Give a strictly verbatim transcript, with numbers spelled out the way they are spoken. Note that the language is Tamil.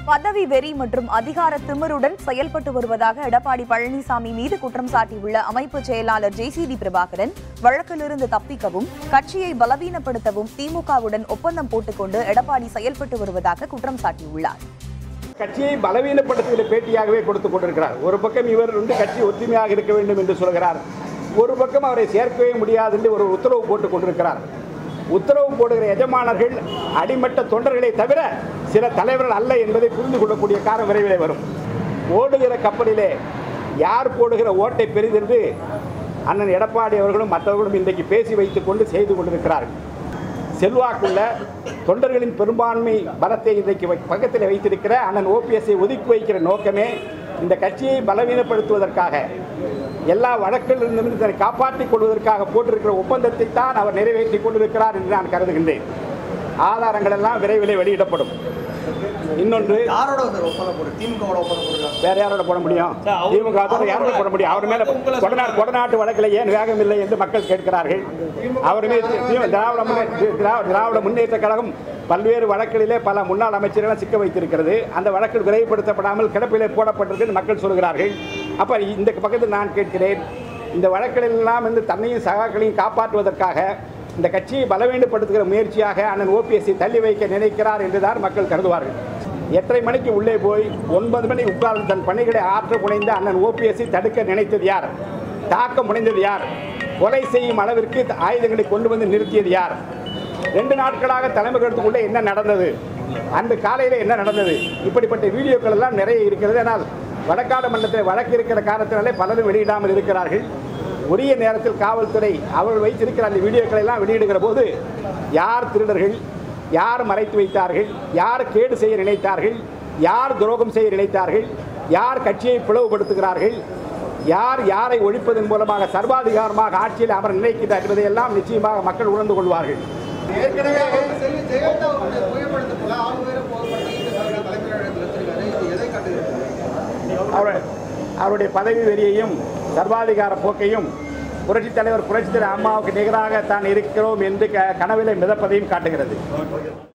பதவி வெறி மற்றும் அதிகார திமிருடன் செயல்பட்டு வருவதாக எடப்பாடி பழனிசாமி மீது குற்றம் சாட்டியுள்ள அமைப்பு செயலாளர் ஜெய்சிடி பிரபாகரன் வழக்கிலிருந்து தப்பிக்கவும் கட்சியை பலவீனப்படுத்தவும் திமுகவுடன் ஒப்பந்தம் போட்டுக்கொண்டு எடப்பாடி செயல்பட்டு வருவதாக குற்றம் சாட்டியுள்ளார். கட்சியை பலவீனப்படுத்துகிற பேட்டியாகவே கொடுத்துக் கொண்டிருக்கிறார். ஒரு பக்கம் இவர் வந்து கட்சி ஒற்றுமையாக இருக்க வேண்டும் என்று சொல்கிறார், ஒரு பக்கம் அவரை சேர்க்கவே முடியாது என்று ஒரு உத்தரவு போட்டுக் கொண்டிருக்கிறார். உத்தரவு போடுகிற எஜமானர்கள் அடிமட்ட தொண்டர்களை தவிர சில தலைவர்கள் அல்ல என்பதை புரிந்து கொள்ளக்கூடிய காலம் விரைவில் வரும். ஓடுகிற கப்பலிலே யார் போடுகிற ஓட்டை பெரிதென்று அண்ணன் எடப்பாடி அவர்களும் மற்றவர்களும் இன்றைக்கு பேசி வைத்துக் கொண்டு செய்து கொண்டிருக்கிறார்கள். செல்வாக்குள்ள தொண்டர்களின் பெரும்பான்மை பலத்தை இன்றைக்கு பக்கத்தில் வைத்திருக்கிற அண்ணன் ஓபிஎஸ்ஐ ஒதுக்கி வைக்கிற நோக்கமே இந்த கட்சியை பலவீனப்படுத்துவதற்காக, எல்லா வழக்கிலிருந்தும் தன்னை காப்பாற்றிக் கொள்வதற்காக போட்டிருக்கிற ஒப்பந்தத்தை தான் அவர் நிறைவேற்றிக் கொண்டிருக்கிறார் என்று நான் கருதுகின்றேன். ஆதாரங்கள் எல்லாம் விரைவில் வெளியிடப்படும். இன்னொன்று, வேற யாரோட போட முடியும்? திமுக யாரோட போட முடியும்? அவர் மேல கொடநாட்டு கொடநாட்டு வழக்கில் ஏன் வேகம் இல்லை என்று மக்கள் கேட்கிறார்கள். அவர் மீது திராவிட திராவிட முன்னேற்ற கழகம் பல்வேறு வழக்குகளிலே பல முன்னாள் அமைச்சர்களை சிக்க வைத்திருக்கிறது. அந்த வழக்கில் விரைவுபடுத்தப்படாமல் கிடப்பிலே போடப்பட்டிருக்கு மக்கள் சொல்கிறார்கள். அப்ப இந்த பக்கத்தில் நான் கேட்கிறேன், இந்த வழக்குகளெல்லாம் வந்து தன்னையும் சகாக்களையும் காப்பாற்றுவதற்காக இந்த கட்சியை பலவீனப்படுத்துகிற முயற்சியாக அண்ணன் ஓபிஎஸ்ஐ தள்ளி வைக்க நினைக்கிறார் என்றுதான் மக்கள் கருதுவார்கள். எட்டரை மணிக்கு உள்ளே போய் ஒன்பது மணி உட்கார்ந்து தன் பணிகளை ஆற்ற முனைந்த அண்ணன் ஓபிஎஸ்ஐ தடுக்க நினைத்தது யார்? தாக்க முனைந்தது யார்? கொலை செய்யும் அளவிற்கு ஆயுதங்களை கொண்டு வந்து நிறுத்தியது யார்? ரெண்டு நாட்களாக தலைமைகளுக்குள்ளே என்ன நடந்தது, அந்த காலையில் என்ன நடந்தது, இப்படிப்பட்ட வீடியோக்கள் எல்லாம் நிறைய இருக்கிறது. ஆனால் வடக்காடு மன்றத்தில் வழக்கு இருக்கிற காரணத்தினாலே பலரும் வெளியிடாமல் இருக்கிறார்கள். உரிய நேரத்தில் காவல்துறை அவர்கள் வைத்திருக்கிற அந்த வீடியோக்களை எல்லாம் வெளியிடுகிற போது யார் திருடர்கள், யார் மறைத்து வைத்தார்கள், யார் கேடு செய்ய நினைத்தார்கள், யார் துரோகம் செய்ய நினைத்தார்கள், யார் கட்சியை பிளவுபடுத்துகிறார்கள், யார் யாரை ஒழிப்பதன் மூலமாக சர்வாதிகாரமாக ஆட்சியில் அவர் நினைக்கிறார் என்பதையெல்லாம் நிச்சயமாக மக்கள் உணர்ந்து கொள்வார்கள். அவருடைய பதவி வெறியையும் சர்வாதிகார போக்கையும் புரட்சித் தலைவர் புரட்சித் தலைவர் அம்மாவுக்கு நிகராக தான் இருக்கிறோம் என்று கனவிலே மிதப்பதையும் காட்டுகிறது.